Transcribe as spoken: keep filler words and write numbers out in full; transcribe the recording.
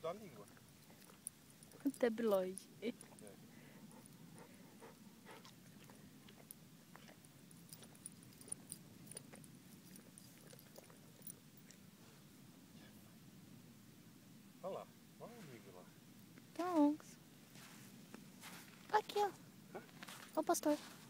da língua. Tabloide. É. Olha lá, olha o amigo lá. Então, aqui ó. Ó o pastor.